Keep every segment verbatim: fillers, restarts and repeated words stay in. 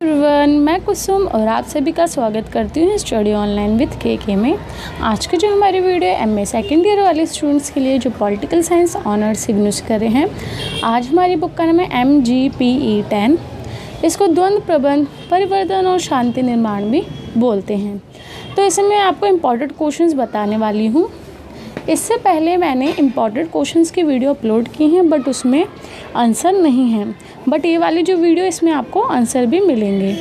Everyone, मैं कुसुम और आप सभी का स्वागत करती हूँ स्टडी ऑनलाइन विद के के में। आज की जो हमारी video M A second year वाले स्टूडेंट्स के लिए जो पॉलिटिकल साइंस ऑनर्स इग्नूस कर रहे हैं, आज हमारी बुक का नाम है M G P E ten. इसको द्वंद्व प्रबंध, परिवर्तन और शांति निर्माण भी बोलते हैं। तो इसमें मैं आपको इम्पॉर्टेंट क्वेश्चंस बताने वाली हूँ। इससे पहले मैंने इम्पॉर्टेंट क्वेश्चंस की वीडियो अपलोड की हैं, बट उसमें आंसर नहीं है। बट ये वाली जो वीडियो, इसमें आपको आंसर भी मिलेंगे।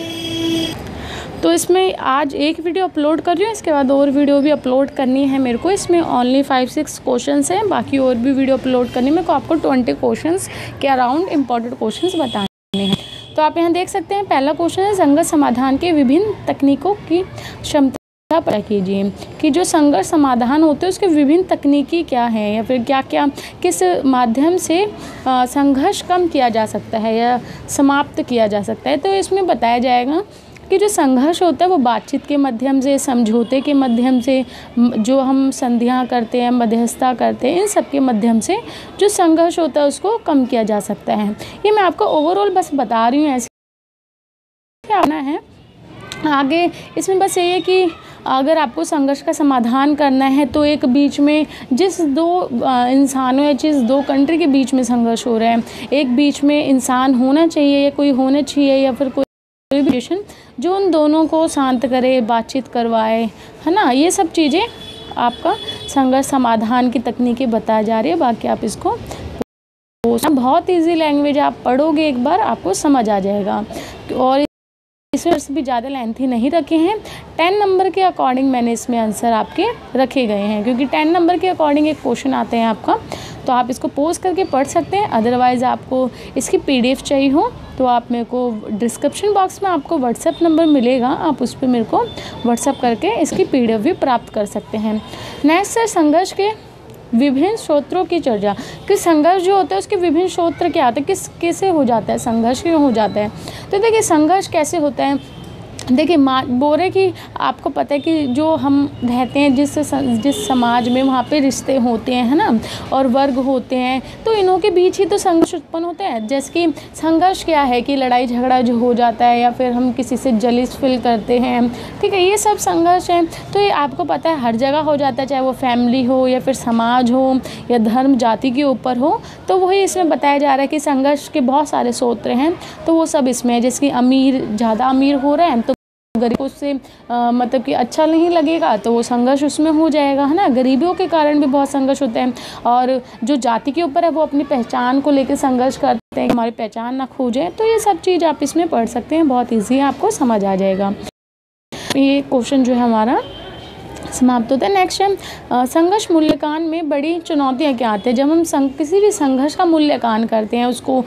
तो इसमें आज एक वीडियो अपलोड कर रही हूँ, इसके बाद और वीडियो भी अपलोड करनी है मेरे को। इसमें ओनली फाइव सिक्स क्वेश्चंस हैं, बाकी और भी वीडियो अपलोड करनी है मेरे को। आपको ट्वेंटी क्वेश्चंस के अराउंड इम्पॉर्टेंट क्वेश्चंस बताने हैं। तो आप यहाँ देख सकते हैं, पहला क्वेश्चन है संघर्ष समाधान के विभिन्न तकनीकों की क्षमता पता कीजिए कि जो संघर्ष समाधान होते हैं उसके विभिन्न तकनीकी क्या हैं, या फिर क्या क्या किस माध्यम से संघर्ष कम किया जा सकता है या समाप्त किया जा सकता है। तो इसमें बताया जाएगा कि जो संघर्ष होता है वो बातचीत के माध्यम से, समझौते के माध्यम से, जो हम संधियाँ करते हैं, मध्यस्थता करते हैं, इन सब के माध्यम से जो संघर्ष होता है उसको कम किया जा सकता है। ये मैं आपको ओवरऑल बस बता रही हूँ, ऐसे क्या आना है आगे। इसमें बस ये है कि अगर आपको संघर्ष का समाधान करना है तो एक बीच में जिस दो इंसानों या जिस दो कंट्री के बीच में संघर्ष हो रहा है, एक बीच में इंसान होना चाहिए या कोई होना चाहिए, या फिर कोई भी जो उन दोनों को शांत करे, बातचीत करवाए, है ना। ये सब चीज़ें आपका संघर्ष समाधान की तकनीकें बताई जा रही है। बाकी आप इसको बहुत ईजी लैंग्वेज, आप पढ़ोगे एक बार आपको समझ आ जाएगा। और इसमें भी ज़्यादा लेंथी नहीं रखे हैं। टेन नंबर के अकॉर्डिंग मैंने इसमें आंसर आपके रखे गए हैं, क्योंकि टेन नंबर के अकॉर्डिंग एक क्वेश्चन आते हैं आपका। तो आप इसको पोज करके पढ़ सकते हैं। अदरवाइज़ आपको इसकी पीडीएफ चाहिए हो तो आप मेरे को डिस्क्रिप्शन बॉक्स में आपको व्हाट्सएप नंबर मिलेगा, आप उस पर मेरे को व्हाट्सएप करके इसकी पीडीएफ भी प्राप्त कर सकते हैं। नेक्स्ट है संघर्ष के विभिन्न स्रोतों की चर्चा। कि संघर्ष जो होता है उसके विभिन्न स्रोत क्या होते हैं, किस कैसे हो जाता है, संघर्ष क्यों हो जाता है। तो देखिए संघर्ष कैसे होता है। देखिए मा बोरे की आपको पता है कि जो हम रहते हैं जिस जिस समाज में, वहाँ पे रिश्ते होते हैं, है ना, और वर्ग होते हैं, तो इन्हों के बीच ही तो संघर्ष उत्पन्न होते हैं। जैसे कि संघर्ष क्या है कि लड़ाई झगड़ा जो हो जाता है, या फिर हम किसी से जलिस फील करते हैं, ठीक है, ये सब संघर्ष है। तो ये आपको पता है हर जगह हो जाता है, चाहे वो फैमिली हो या फिर समाज हो या धर्म जाति के ऊपर हो। तो वही इसमें बताया जा रहा है कि संघर्ष के बहुत सारे स्रोत हैं, तो वो सब इसमें है। जैसे कि अमीर ज़्यादा अमीर हो रहे हैं तो गरीब को उससे मतलब कि अच्छा नहीं लगेगा, तो वो संघर्ष उसमें हो जाएगा, है ना। गरीबियों के कारण भी बहुत संघर्ष होते हैं। और जो जाति के ऊपर है वो अपनी पहचान को लेकर संघर्ष करते हैं, हमारी पहचान ना खो जाए। तो ये सब चीज़ आप इसमें पढ़ सकते हैं, बहुत ईजी है, आपको समझ आ जाएगा। ये क्वेश्चन जो है हमारा समाप्त होता है। नेक्स्ट है संघर्ष मूल्यांकन में बड़ी चुनौतियाँ क्या आती है। जब हम संग, किसी भी संघर्ष का मूल्यांकन करते हैं, उसको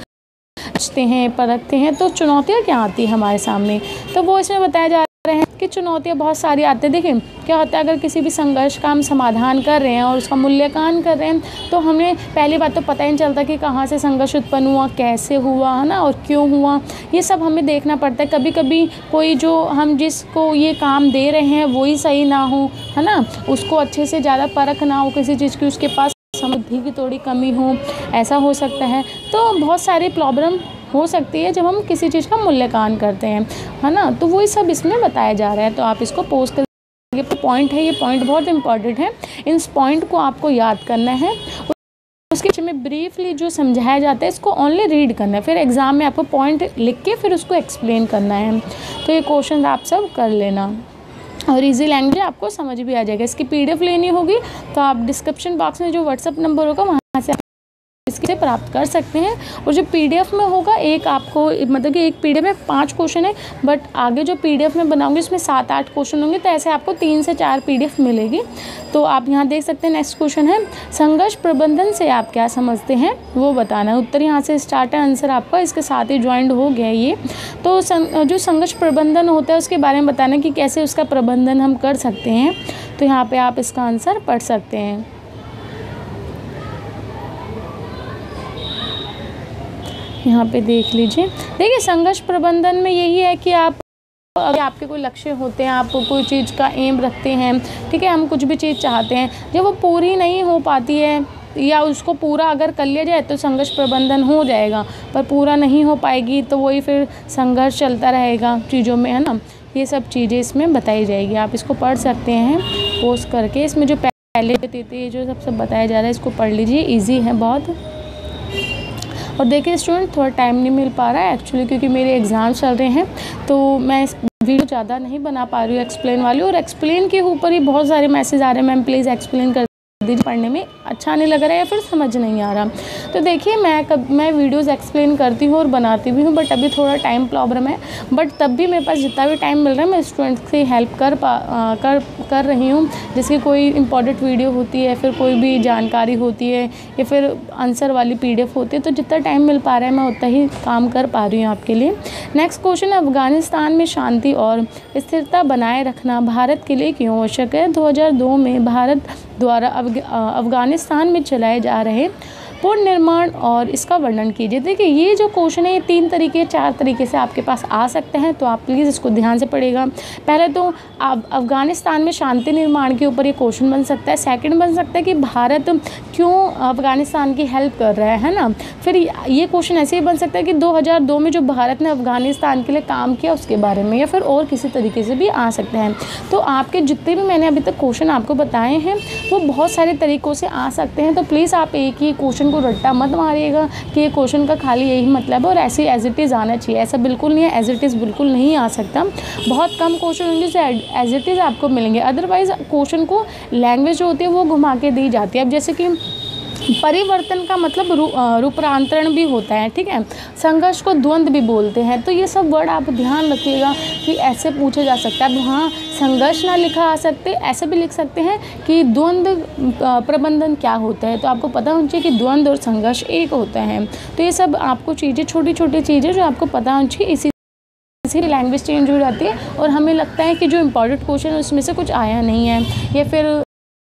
हैं परखते हैं, तो चुनौतियाँ क्या आती है हमारे सामने। तो वो इसमें बताया जा रहे हैं कि चुनौतियाँ बहुत सारी आती है। देखिए क्या होता है, अगर किसी भी संघर्ष का हम समाधान कर रहे हैं और उसका मूल्यांकन कर रहे हैं, तो हमें पहली बात तो पता ही नहीं चलता कि कहाँ से संघर्ष उत्पन्न हुआ, कैसे हुआ, है ना, और क्यों हुआ। ये सब हमें देखना पड़ता है। कभी कभी कोई जो हम जिसको ये काम दे रहे हैं वही सही ना हो, है ना, उसको अच्छे से ज़्यादा परख ना हो किसी चीज़ की, उसके पास समझ की थोड़ी कमी हो, ऐसा हो सकता है। तो बहुत सारी प्रॉब्लम हो सकती है जब हम किसी चीज़ का मूल्यांकन करते हैं, है ना। तो वही सब इसमें बताया जा रहा है। तो आप इसको पोस्ट कर, ये पॉइंट है, ये पॉइंट बहुत इंपॉर्टेंट है। इन पॉइंट को आपको याद करना है। उसके में ब्रीफली जो समझाया जाता है इसको ओनली रीड करना है, फिर एग्ज़ाम में आपको पॉइंट लिख के फिर उसको एक्सप्लेन करना है। तो ये क्वेश्चन आप सब कर लेना और इजी लैंग्वेज आपको समझ भी आ जाएगा। इसकी पीडीएफ लेनी होगी तो आप डिस्क्रिप्शन बॉक्स में जो व्हाट्सएप नंबर होगा वहाँ से इसके प्राप्त कर सकते हैं। और जो पीडीएफ में होगा, एक आपको मतलब कि एक पीडीएफ में पांच क्वेश्चन है, बट आगे जो पीडीएफ में बनाऊंगी उसमें सात आठ क्वेश्चन होंगे, तो ऐसे आपको तीन से चार पीडीएफ मिलेगी। तो आप यहाँ देख सकते हैं। नेक्स्ट क्वेश्चन है संघर्ष प्रबंधन से आप क्या समझते हैं वो बताना है। उत्तर यहाँ से स्टार्ट है, आंसर आपका इसके साथ ही ज्वाइंट हो गया ये। तो जो संघर्ष प्रबंधन होता है उसके बारे में बताना कि कैसे उसका प्रबंधन हम कर सकते हैं। तो यहाँ पर आप इसका आंसर पढ़ सकते हैं। यहाँ पे देख लीजिए। देखिए संघर्ष प्रबंधन में यही है कि आप, अगर आपके कोई लक्ष्य होते हैं, आप कोई चीज़ का एम रखते हैं, ठीक है, हम कुछ भी चीज़ चाहते हैं, जब वो पूरी नहीं हो पाती है या उसको पूरा अगर कर लिया जाए तो संघर्ष प्रबंधन हो जाएगा, पर पूरा नहीं हो पाएगी तो वही फिर संघर्ष चलता रहेगा चीज़ों में, है ना। ये सब चीज़ें इसमें बताई जाएगी, आप इसको पढ़ सकते हैं पोस्ट करके। इसमें जो पहले थे जो सबसे बताया जा रहा है इसको पढ़ लीजिए, ईजी है बहुत। और देखिए स्टूडेंट, थोड़ा टाइम नहीं मिल पा रहा है एक्चुअली क्योंकि मेरे एग्ज़ाम चल रहे हैं, तो मैं इस वीडियो ज़्यादा नहीं बना पा रही हूँ एक्सप्लेन वाली। और एक्सप्लेन के ऊपर ही बहुत सारे मैसेज आ रहे हैं, मैम प्लीज़ एक्सप्लेन कर दीजिए, पढ़ने में अच्छा नहीं लग रहा है या फिर समझ नहीं आ रहा। तो देखिए मैं कब मैं वीडियोस एक्सप्लेन करती हूँ और बनाती भी हूँ, बट अभी थोड़ा टाइम प्रॉब्लम है, बट तब भी मेरे पास जितना भी टाइम मिल रहा है मैं स्टूडेंट्स की हेल्प कर पा आ, कर कर रही हूँ। जैसे कोई इंपॉर्टेंट वीडियो होती है, फिर कोई भी जानकारी होती है या फिर आंसर वाली पीडीएफ होती है, तो जितना टाइम मिल पा रहा है मैं उतना ही काम कर पा रही हूँ आपके लिए। नेक्स्ट क्वेश्चन, अफगानिस्तान में शांति और स्थिरता बनाए रखना भारत के लिए क्यों आवश्यक है? दो हज़ार दो में भारत द्वारा अफगानिस्तान में चलाए जा रहे पुनर्निर्माण और इसका वर्णन कीजिए। देखिए ये जो क्वेश्चन है ये तीन तरीके चार तरीके से आपके पास आ सकते हैं, तो आप प्लीज़ इसको ध्यान से पढ़िएगा। पहले तो आप अफगानिस्तान में शांति निर्माण के ऊपर ये क्वेश्चन बन सकता है। सेकंड बन सकता है कि भारत क्यों अफगानिस्तान की हेल्प कर रहा है है ना। फिर ये क्वेश्चन ऐसे ही बन सकता है कि दो हज़ार दो में जो भारत ने अफगानिस्तान के लिए काम किया उसके बारे में, या फिर और किसी तरीके से भी आ सकते हैं। तो आपके जितने भी मैंने अभी तक क्वेश्चन आपको बताए हैं वो बहुत सारे तरीक़ों से आ सकते हैं, तो प्लीज़ आप एक ही क्वेश्चन को रट्टा मत मारिएगा कि ये क्वेश्चन का खाली यही मतलब है और ऐसे एज इट इज़ आना चाहिए। ऐसा बिल्कुल नहीं है, एज इट इज़ बिल्कुल नहीं आ सकता। बहुत कम क्वेश्चन होंगे जो एज इट इज़ आपको मिलेंगे, अदरवाइज़ क्वेश्चन को लैंग्वेज जो होती है वो घुमा के दी जाती है। अब जैसे कि परिवर्तन का मतलब रू, रूपांतरण भी होता है, ठीक है। संघर्ष को द्वंद्व भी बोलते हैं, तो ये सब वर्ड आप ध्यान रखिएगा कि ऐसे पूछा जा सकता है। अब हाँ, संघर्ष ना लिखा आ सकते, ऐसे भी लिख सकते हैं कि द्वंद्व प्रबंधन क्या होता है, तो आपको पता होना चाहिए कि द्वंद्व और संघर्ष एक होता है। तो ये सब आपको चीज़ें, छोटी छोटी चीज़ें जो आपको पता होनी चाहिए, इसी इसी लैंग्वेज चेंज हो जाती है और हमें लगता है कि जो इम्पोर्टेंट क्वेश्चन है उसमें से कुछ आया नहीं है या फिर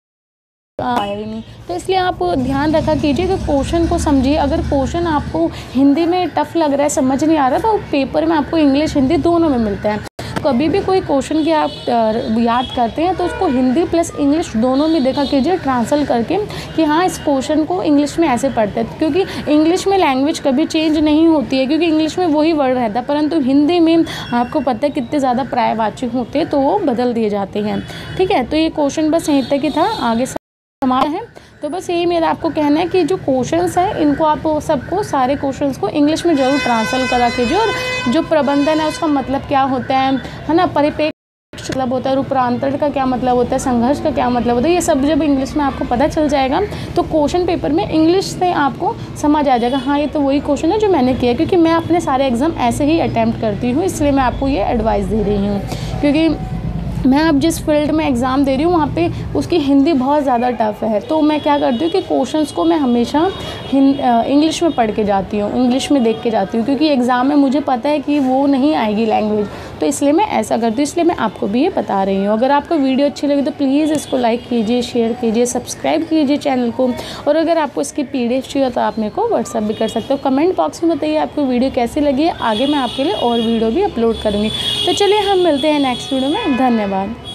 आया ही नहीं। तो इसलिए आप ध्यान रखा कीजिए कि क्वेश्चन को समझिए। अगर क्वेश्चन आपको हिंदी में टफ लग रहा है, समझ नहीं आ रहा, तो पेपर में आपको इंग्लिश हिंदी दोनों में मिलता है। कभी भी कोई क्वेश्चन की आप याद करते हैं तो उसको हिंदी प्लस इंग्लिश दोनों में देखा कीजिए, ट्रांसलेट करके कि हाँ इस क्वेश्चन को इंग्लिश में ऐसे पढ़ते हैं, क्योंकि इंग्लिश में लैंग्वेज कभी चेंज नहीं होती है, क्योंकि इंग्लिश में वही वर्ड रहता है, परंतु हिंदी में आपको पता है कितने ज़्यादा पर्यायवाची होते हैं तो वो बदल दिए जाते हैं, ठीक है। तो ये क्वेश्चन बस यहीं तक ही था, आगे समाप्त है। तो बस यही मेरा आपको कहना है कि जो क्वेश्चंस हैं इनको आप सबको, सारे क्वेश्चंस को इंग्लिश में ज़रूर ट्रांसलेट करा कीजिए। और जो प्रबंधन है उसका मतलब क्या होता है है ना, परिपेक्ष मतलब होता है, रूपांतरण का क्या मतलब होता है, संघर्ष का क्या मतलब होता है, ये सब जब इंग्लिश में आपको पता चल जाएगा तो क्वेश्चन पेपर में इंग्लिश से आपको समझ आ जाएगा, हाँ ये तो वही क्वेश्चन है जो मैंने किया। क्योंकि मैं अपने सारे एग्ज़ाम ऐसे ही अटैम्प्ट करती हूँ, इसलिए मैं आपको ये एडवाइस दे रही हूँ। क्योंकि मैं अब जिस फील्ड में एग्ज़ाम दे रही हूँ वहाँ पे उसकी हिंदी बहुत ज़्यादा टफ है, तो मैं क्या करती हूँ कि क्वेश्चंस को मैं हमेशा इंग्लिश में पढ़ के जाती हूँ, इंग्लिश में देख के जाती हूँ, क्योंकि एग्ज़ाम में मुझे पता है कि वो नहीं आएगी लैंग्वेज, तो इसलिए मैं ऐसा करती हूँ। इसलिए मैं आपको भी ये बता रही हूँ। अगर आपको वीडियो अच्छी लगी तो प्लीज़ इसको लाइक कीजिए, शेयर कीजिए, सब्सक्राइब कीजिए चैनल को। और अगर आपको इसकी पी डी एफ चाहिए तो आप मेरे को व्हाट्सअप भी कर सकते हो। कमेंट बॉक्स में बताइए आपको वीडियो कैसी लगी है, आगे मैं आपके लिए और वीडियो भी अपलोड करूँगी। तो चलिए हम मिलते हैं नेक्स्ट वीडियो में, धन्यवाद।